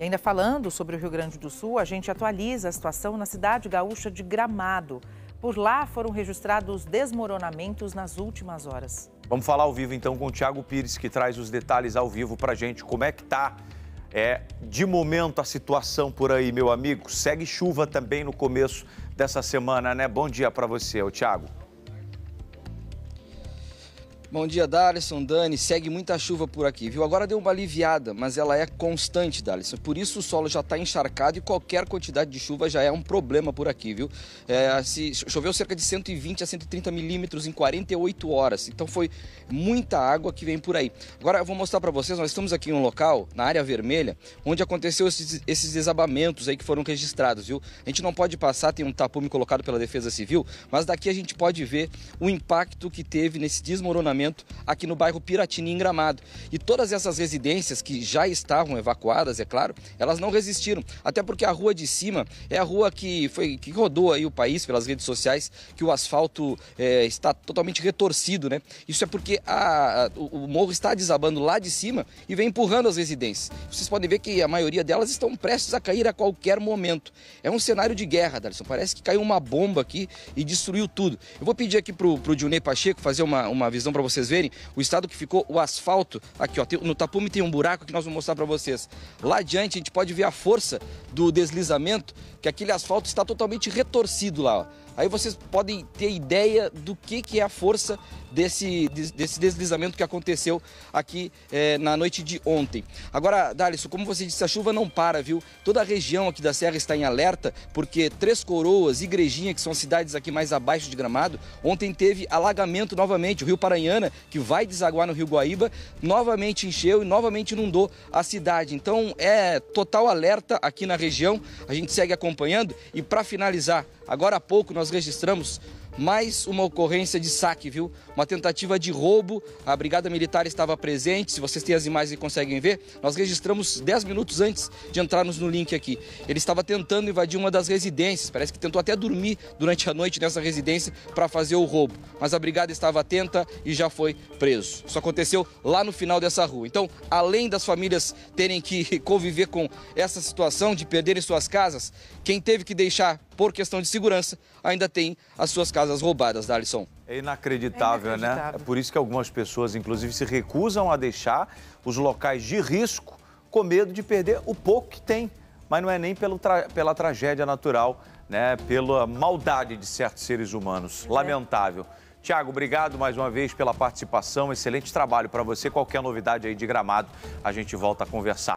E ainda falando sobre o Rio Grande do Sul, a gente atualiza a situação na cidade gaúcha de Gramado. Por lá foram registrados desmoronamentos nas últimas horas. Vamos falar ao vivo então com o Thiago Pires, que traz os detalhes ao vivo pra gente. Como é que tá, de momento, a situação por aí, meu amigo? Segue chuva também no começo dessa semana, né? Bom dia pra você, Thiago. Bom dia, Darlison, Dani. Segue muita chuva por aqui, viu? Agora deu uma aliviada, mas ela é constante, Darlison. Por isso o solo já está encharcado e qualquer quantidade de chuva já é um problema por aqui, viu? Choveu cerca de 120 a 130 milímetros em 48 horas. Então foi muita água que vem por aí. Agora eu vou mostrar para vocês, nós estamos aqui em um local, na área vermelha, onde aconteceu esses desabamentos aí que foram registrados, viu? A gente não pode passar, tem um tapume colocado pela Defesa Civil, mas daqui a gente pode ver o impacto que teve nesse desmoronamento aqui no bairro Piratini, em Gramado. E todas essas residências que já estavam evacuadas, é claro, elas não resistiram. Até porque a rua de cima é a rua que rodou aí o país pelas redes sociais, que o asfalto está totalmente retorcido, né? Isso é porque o morro está desabando lá de cima e vem empurrando as residências. Vocês podem ver que a maioria delas estão prestes a cair a qualquer momento. É um cenário de guerra, Darlison. Parece que caiu uma bomba aqui e destruiu tudo. Eu vou pedir aqui pro Dionei Pacheco fazer uma visão para vocês verem o estado que ficou o asfalto. Aqui, ó, no tapume tem um buraco que nós vamos mostrar para vocês. Lá adiante a gente pode ver a força do deslizamento, que aquele asfalto está totalmente retorcido lá, ó. Aí vocês podem ter ideia do que é a força desse deslizamento que aconteceu aqui na noite de ontem. Agora, Darlison, como você disse, a chuva não para, viu? Toda a região aqui da Serra está em alerta, porque Três Coroas, Igrejinha, que são cidades aqui mais abaixo de Gramado, ontem teve alagamento novamente. O Rio Paranhana, que vai desaguar no Rio Guaíba, novamente encheu e novamente inundou a cidade. Então é total alerta aqui na região, a gente segue acompanhando. E para finalizar, agora há pouco nós registramos mais uma ocorrência de saque, viu? Uma tentativa de roubo, a Brigada Militar estava presente, se vocês têm as imagens e conseguem ver, nós registramos 10 minutos antes de entrarmos no link aqui. Ele estava tentando invadir uma das residências, parece que tentou até dormir durante a noite nessa residência para fazer o roubo, mas a Brigada estava atenta e já foi preso. Isso aconteceu lá no final dessa rua. Então, além das famílias terem que conviver com essa situação de perderem suas casas, quem teve que deixar por questão de segurança ainda tem as suas casas roubadas, Darlison. É inacreditável, né? É por isso que algumas pessoas, inclusive, se recusam a deixar os locais de risco com medo de perder o pouco que tem. Mas não é nem pela tragédia natural, né? Pela maldade de certos seres humanos. Lamentável. Thiago, obrigado mais uma vez pela participação. Excelente trabalho para você. Qualquer novidade aí de Gramado, a gente volta a conversar.